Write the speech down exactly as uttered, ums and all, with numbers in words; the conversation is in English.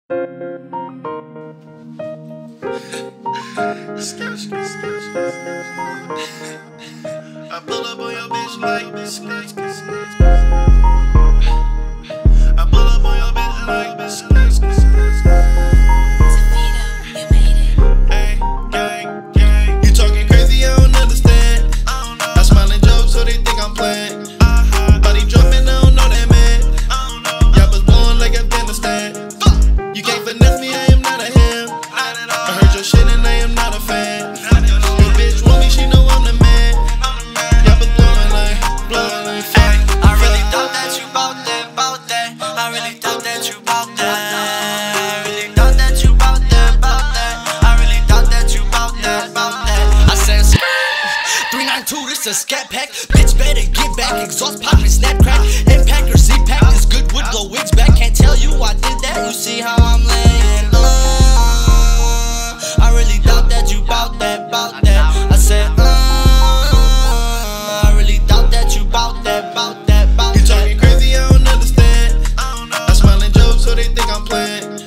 I pull up on your bitch like this. I pull up on your bitch like this. Hey, gang, gang. You talking crazy, I don't understand. I smile and joke, so they think I'm playing. Body jumping, I don't know that man. Y'all was born like Afghanistan. You can't finesse me, I am not a him. I heard your shit and I am not a fan. Your bitch want me, she know I'm the man. Y'all was blowing like, blowing like fuck. I really thought that you bout that, bout that. I really thought that you bout that. I really thought that you bout that, bout that. I really thought that you bout that, bout that. I said three nine two, this a Scat Pack. Bitch better get back, exhaust pop and snap crack. Impact or C-Pack, this good wood blow wigs back. Can't tell you I did that, you see how I'm laying low. I really thought that you bout that, bout that. I said uh, I really thought that you bout that, bout that, bout that. You talking crazy, I don't understand. I smile and joke, so they think I'm playing.